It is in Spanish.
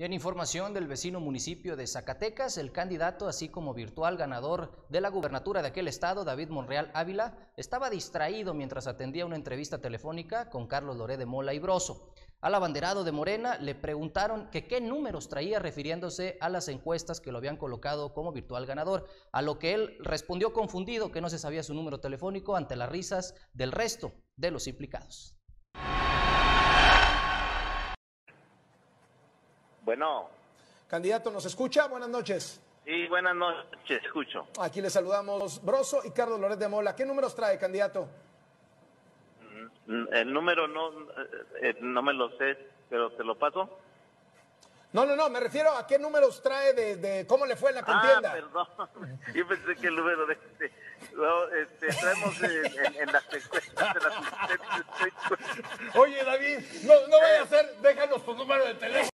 Y en información del vecino municipio de Zacatecas, el candidato, así como virtual ganador de la gubernatura de aquel estado, David Monreal Ávila, estaba distraído mientras atendía una entrevista telefónica con Carlos Loret de Mola y Broso. Al abanderado de Morena le preguntaron que qué números traía, refiriéndose a las encuestas que lo habían colocado como virtual ganador, a lo que él respondió confundido que no se sabía su número telefónico ante las risas del resto de los implicados. Bueno. Candidato, ¿nos escucha? Buenas noches. Sí, buenas noches, escucho. Aquí le saludamos Broso y Carlos Loret de Mola. ¿Qué números trae, candidato? El número no me lo sé, pero te lo paso. No, me refiero a qué números trae de cómo le fue en la contienda. Perdón, yo pensé que el número traemos en las encuestas de las... Oye, David, no vaya a ser, déjanos tu número de teléfono.